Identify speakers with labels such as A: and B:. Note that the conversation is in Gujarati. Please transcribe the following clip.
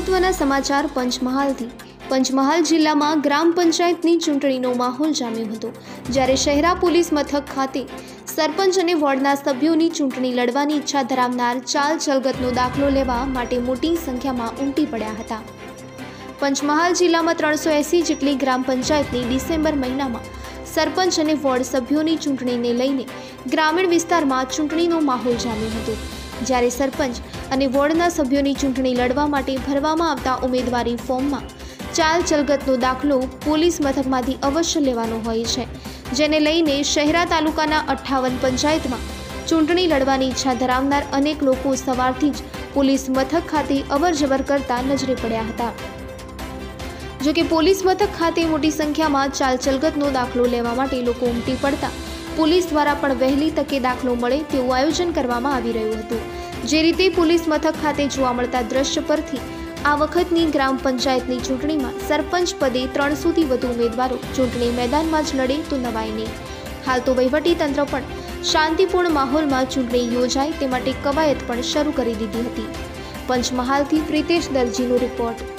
A: મહત્વના સમાચાર પંચમહાલથી। પંચમહાલ જિલ્લામાં ગ્રામ પંચાયતની ચૂંટણીનો માહોલ જામ્યો હતો, જ્યારે શહેરા પોલીસ મથક ખાતે સરપંચ અને વોર્ડના સભ્યોની ચૂંટણી લડવાની ઈચ્છા ધરાવનાર ચાલ ચલગતનો દાખલો લેવા માટે મોટી સંખ્યામાં ઉમટી પડ્યા હતા। પંચમહાલ જિલ્લામાં 380 જેટલી ગ્રામ પંચાયતની ડિસેમ્બર મહિનામાં સરપંચ અને વોર્ડ સભ્યોની ચૂંટણીને લઈને ગ્રામીણ વિસ્તારમાં ચૂંટણીનો માહોલ જામ્યો હતો, જ્યારે સરપંચ અને વોર્ડના સભ્યોની ચૂંટણી લડવા માટે ભરવામાં આવતા ઉમેદવારી ફોર્મમાં ચાલ ચલગતનો દાખલો પોલીસ મથકમાંથી અવશ્ય લેવાનો હોય છે, જેને લઈને શહેરા તાલુકાના 58 પંચાયતમાં ચૂંટણી લડવાની ઈચ્છા ધરાવનાર અનેક લોકો સવારથી જ પોલીસ મથક ખાતે અવરજવર કરતા નજરે પડ્યા હતા। જો કે પોલીસ મથક ખાતે મોટી સંખ્યામાં ચાલ ચલગતનો દાખલો લેવા માટે લોકો ઉમટી પડતા પોલીસ દ્વારા પણ વહેલી તકે દાખલો મળે તેવું આયોજન કરવામાં આવી રહ્યું હતું। જે રીતે પોલીસ મથક ખાતે જોવા મળતા દ્રશ્ય પરથી આ વખતની ગ્રામ પંચાયતની ચૂંટણીમાં સરપંચ પદે 300થી વધુ ઉમેદવારો ચૂંટણી મેદાનમાં જ લડે તો નવાય નહીં। હાલ તો વહીવટી તંત્ર પણ શાંતિપૂર્ણ માહોલમાં ચૂંટણી યોજાય તે માટે કવાયત પણ શરૂ કરી દીધી હતી। પંચમહાલથી પ્રિતેશ દરજીનો રિપોર્ટ।